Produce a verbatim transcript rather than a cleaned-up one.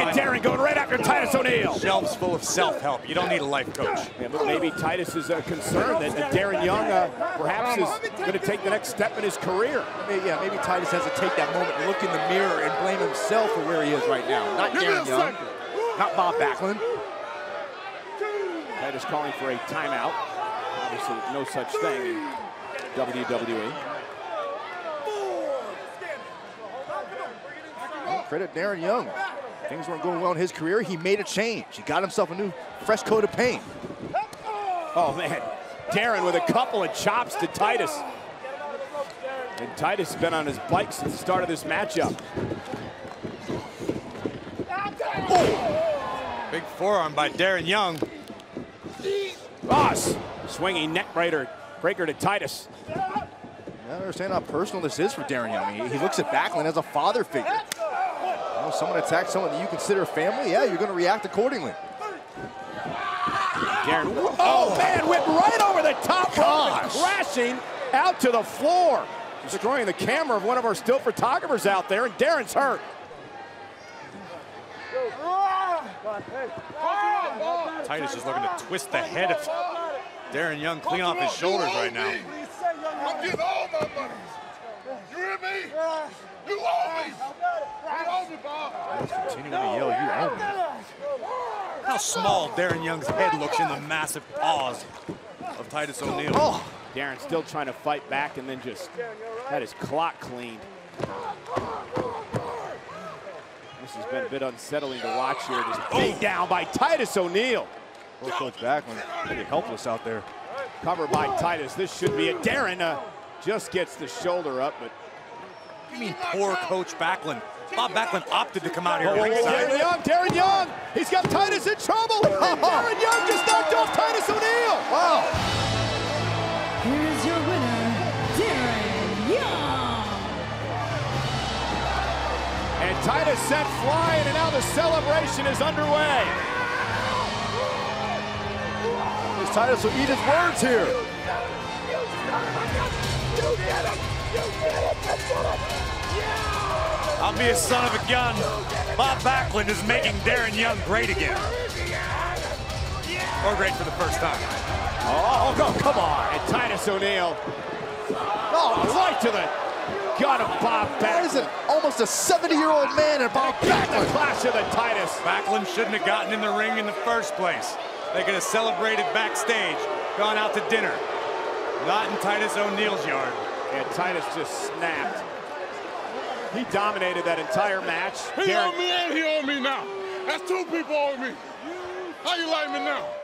at Darren going right after Titus O'Neil. Shelves full of self-help. You don't need a life coach. Yeah, but maybe Titus is uh, concerned that, that Darren Young uh, perhaps is going to take the nenext step in his career. Maybe, yeah, maybe Titus has to take that moment and look in the mirror and blame himself for where he is right now. Not Darren Young, not Bob Backlund. Titus calling for a timeout. Obviously, no such thing in W W E. Well, credit Darren Young. Things weren't going well in his career. He made a change. He got himself a new, fresh coat of paint. Oh, man. Darren with a couple of chops to Titus. And Titus has been on his bike since the start of this matchup. Oh. Big forearm by Darren Young. Ross swinging neck breaker, breaker to Titus. I don't understand how personal this is for Darren Young. He, he looks at Backlund as a father figure. You know, someone attacks someone that you consider family, yeah, you're going to react accordingly. Darren, oh man, went right over the top rope, crashing out to the floor, destroying the camera of one of our still photographers out there, and Darren's hurt. Titus is looking to twist the head of Darren Young clean off his shoulders right now. I'm getting all my money. You hear me? You owe me. You owe me, Bob. Continuing to yell, you owe me. How small Darren Young's head looks in the massive paws of Titus O'Neil. Oh, Darren still trying to fight back and then just had his clock cleaned. This has been a bit unsettling to watch here. Just beat down by Titus O'Neil. Poor Coach Backlund, pretty helpless out there. Covered by Titus. This should be it. Darren uh, just gets the shoulder up, but. You mean poor Coach Backlund? Bob Backlund opted to come out here Oh, ringside. Darren Young, Darren Young. He's got Titus in trouble. Darren Young just knocked off Titus O'Neil. Wow. Here's your winner, Darren Young. And Titus sent flying, and now the celebration is underway. This Titus will eat his words here. I'll be a son of a gun. Bob Backlund is making Darren Young great again. Or great for the first time. Oh, oh come on. And Titus O'Neil. Oh, right to the gut of Bob Backlund. That is an, almost a seventy-year-old man and Bob Backlund. The clash of the Titus. Backlund shouldn't have gotten in the ring in the first place. They could have celebrated backstage, gone out to dinner. Not in Titus O'Neil's yard. And Titus just snapped. He dominated that entire match. He Darren... owe me and he owe me now. That's two people owe me. How you like me now?